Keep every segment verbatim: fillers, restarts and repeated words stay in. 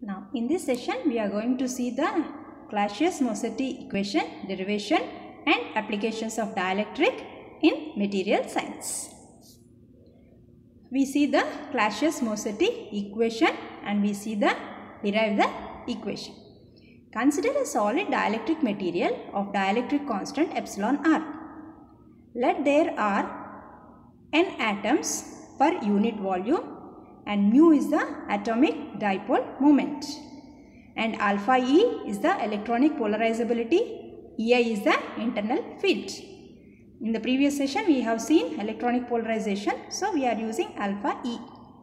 Now in this session we are going to see the Clausius-Mossetti equation, derivation and applications of dielectric in material science. We see the Clausius-Mossetti equation and we see the derive the equation. Consider a solid dielectric material of dielectric constant epsilon r. Let there are n atoms per unit volume and mu is the atomic dipole moment and alpha E is the electronic polarizability, E I is the internal field. In the previous session we have seen electronic polarization, so we are using alpha E.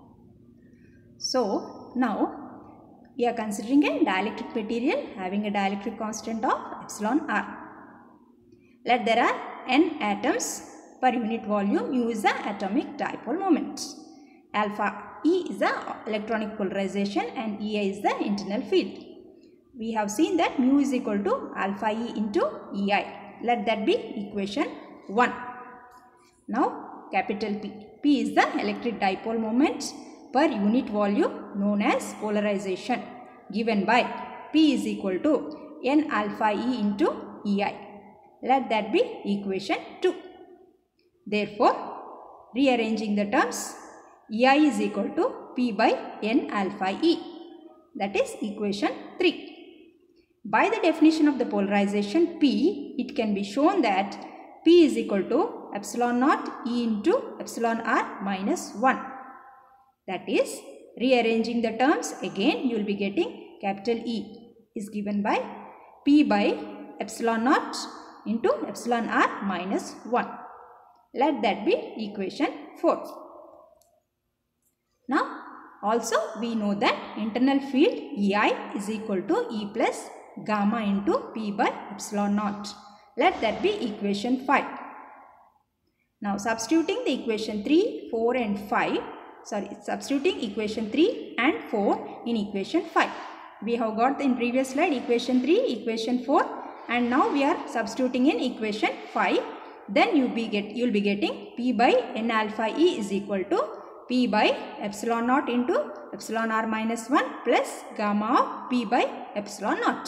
So now we are considering a dielectric material having a dielectric constant of epsilon r. Let there are n atoms per unit volume, mu is the atomic dipole moment. Alpha E is the electronic polarization and E I is the internal field. We have seen that mu is equal to alpha E into E I. Let that be equation one. Now capital P. P is the electric dipole moment per unit volume known as polarization, given by P is equal to N alpha E into E I. Let that be equation two. Therefore, rearranging the terms, E I is equal to P by N alpha E. That is equation three. By the definition of the polarization P, it can be shown that P is equal to epsilon naught E into epsilon r minus one. That is, rearranging the terms, again you will be getting capital E is given by P by epsilon naught into epsilon r minus one. Let that be equation four. Now also we know that internal field E I is equal to E plus gamma into P by epsilon naught. Let that be equation five. Now substituting the equation three, four and five, sorry substituting equation three and four in equation five. We have got in previous slide equation three, equation four and now we are substituting in equation five. Then you be get you will be getting P by N alpha E is equal to P by epsilon naught into epsilon r minus one plus gamma of P by epsilon naught.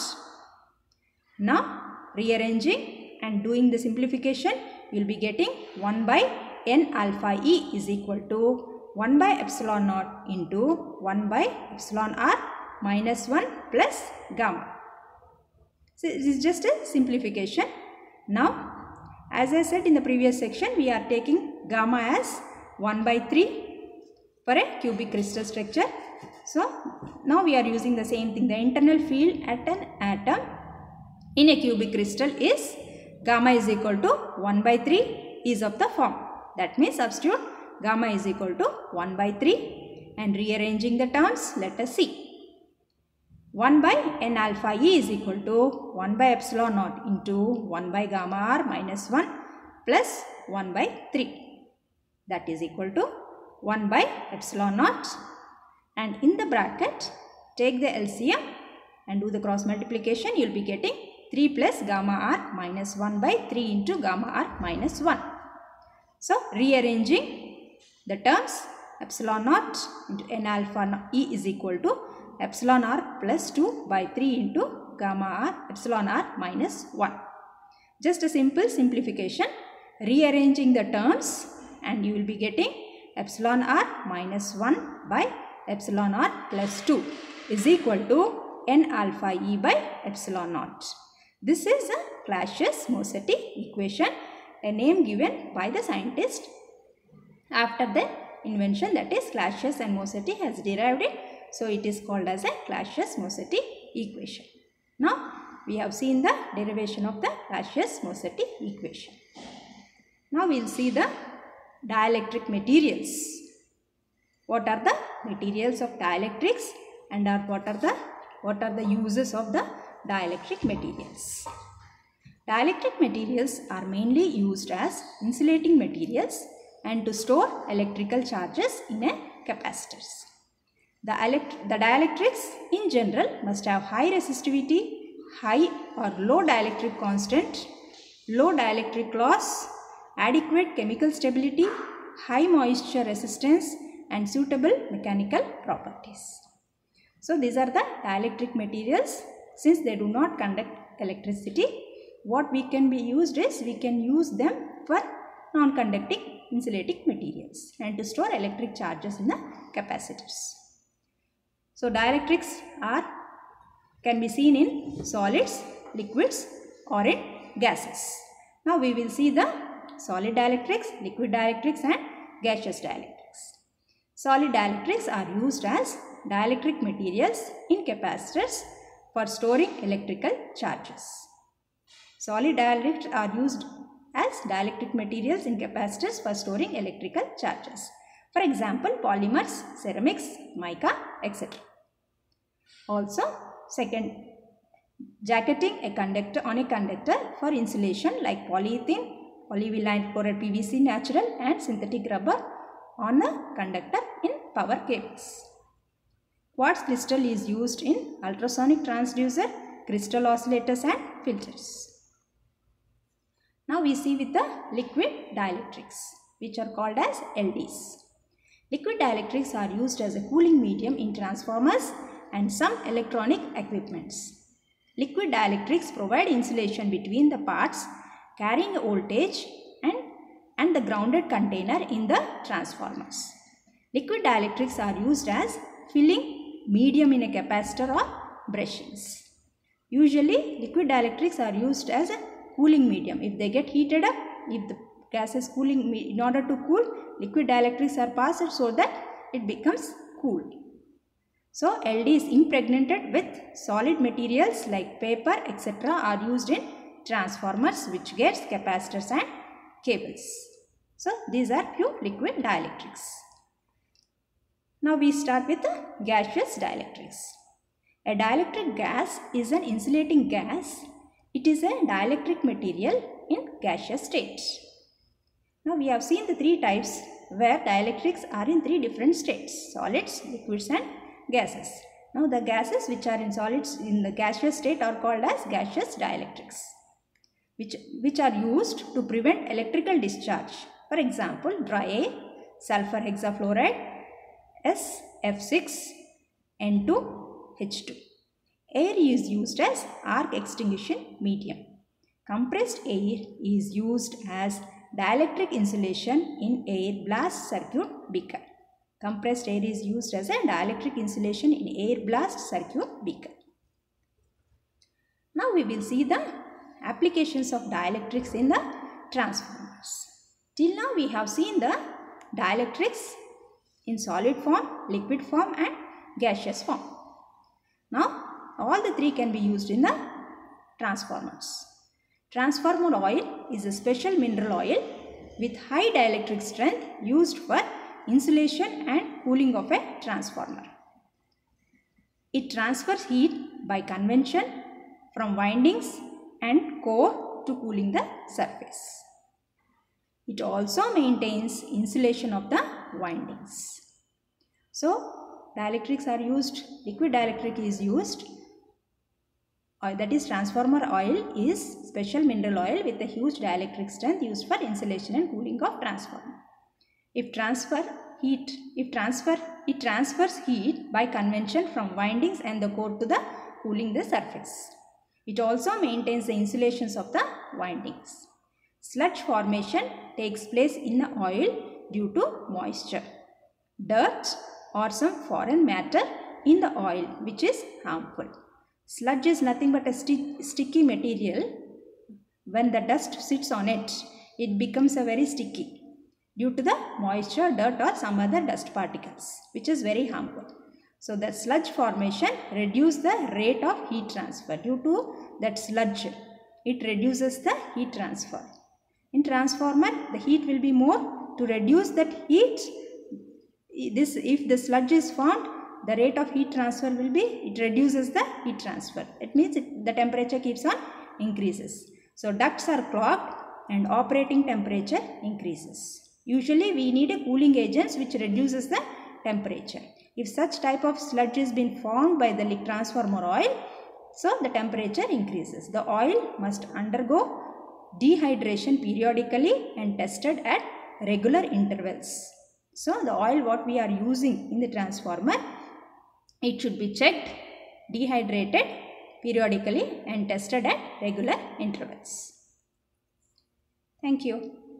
Now rearranging and doing the simplification, you will be getting one by N alpha E is equal to one by epsilon naught into one by epsilon r minus one plus gamma. So this is just a simplification. Now as I said in the previous section, we are taking gamma as one by three for a cubic crystal structure. So now we are using the same thing. The internal field at an atom in a cubic crystal is gamma is equal to one by three is of the form. That means substitute gamma is equal to one by three and rearranging the terms, let us see. one by N alpha E is equal to one by epsilon naught into one by gamma r minus one plus one by three. That is equal to one by epsilon naught, and in the bracket take the L C M and do the cross multiplication. You will be getting three plus gamma r minus one by three into gamma r minus one. So rearranging the terms, epsilon naught into N alpha E is equal to epsilon r plus two by three into gamma r epsilon r minus one. Just a simple simplification, rearranging the terms, and you will be getting epsilon r minus one by epsilon r plus two is equal to N alpha E by epsilon naught. This is a Clausius-Mossetti equation, a name given by the scientist after the invention, that is Clausius and Mossetti has derived it. So it is called as a Clausius-Mossetti equation. Now we have seen the derivation of the Clausius-Mossetti equation. Now we will see the dielectric materials. What are the materials of dielectrics and are what are the what are the uses of the dielectric materials? Dielectric materials are mainly used as insulating materials and to store electrical charges in a capacitors. The, elect the dielectrics in general must have high resistivity, high or low dielectric constant, low dielectric loss, adequate chemical stability, high moisture resistance and suitable mechanical properties. So these are the dielectric materials. Since they do not conduct electricity, what we can be used is we can use them for non-conducting insulating materials and to store electric charges in the capacitors. So dielectrics are can be seen in solids, liquids or in gases. Now we will see the solid dielectrics, liquid dielectrics and gaseous dielectrics. Solid dielectrics are used as dielectric materials in capacitors for storing electrical charges. Solid dielectrics are used as dielectric materials in capacitors for storing electrical charges. For example, polymers, ceramics, mica, et cetera. Also, second, jacketing a conductor on a conductor for insulation like polyethylene, polyvinyl chloride P V C natural and synthetic rubber on a conductor in power cables. Quartz crystal is used in ultrasonic transducer, crystal oscillators and filters. Now we see with the liquid dielectrics, which are called as L Ds. Liquid dielectrics are used as a cooling medium in transformers and some electronic equipments. Liquid dielectrics provide insulation between the parts carrying voltage and, and the grounded container in the transformers. Liquid dielectrics are used as filling medium in a capacitor or brushings. Usually liquid dielectrics are used as a cooling medium. If they get heated up, if the gas is cooling, in order to cool, liquid dielectrics are passed so that it becomes cool. So L Ds impregnated with solid materials like paper et cetera are used in transformers, switchgears, capacitors and cables. So these are few liquid dielectrics. Now we start with the gaseous dielectrics. A dielectric gas is an insulating gas. It is a dielectric material in gaseous state. Now we have seen the three types where dielectrics are in three different states: solids, liquids and gases. Now the gases which are in solids in the gaseous state are called as gaseous dielectrics, which, which are used to prevent electrical discharge. For example, dry air, sulfur hexafluoride, S F six N two H two. Air is used as arc extinguishing medium. Compressed air is used as dielectric insulation in air blast circuit beaker. Compressed air is used as a dielectric insulation in air blast circuit beaker. Now we will see the applications of dielectrics in the transformers. Till now we have seen the dielectrics in solid form, liquid form and gaseous form. Now all the three can be used in the transformers. Transformer oil is a special mineral oil with high dielectric strength used for insulation and cooling of a transformer. It transfers heat by convection from windings and core to cooling the surface. It also maintains insulation of the windings. So dielectrics are used, liquid dielectric is used, or that is transformer oil is special mineral oil with a huge dielectric strength used for insulation and cooling of transformer. If transfer heat, if transfer, it transfers heat by convection from windings and the core to the cooling the surface. It also maintains the insulations of the windings. Sludge formation takes place in the oil due to moisture, dirt or some foreign matter in the oil which is harmful. Sludge is nothing but a sti sticky material. When the dust sits on it, it becomes a very sticky due to the moisture, dirt or some other dust particles, which is very harmful. So the sludge formation reduces the rate of heat transfer. Due to that sludge, it reduces the heat transfer. In transformer, the heat will be more. To reduce that heat, this if the sludge is formed, the rate of heat transfer will be, it reduces the heat transfer. It means it, the temperature keeps on increases. So ducts are clogged and operating temperature increases. Usually we need a cooling agent which reduces the temperature. If such type of sludge has been formed by the transformer oil, so the temperature increases. The oil must undergo dehydration periodically and tested at regular intervals. So the oil what we are using in the transformer It should be checked, dehydrated periodically and tested at regular intervals. Thank you.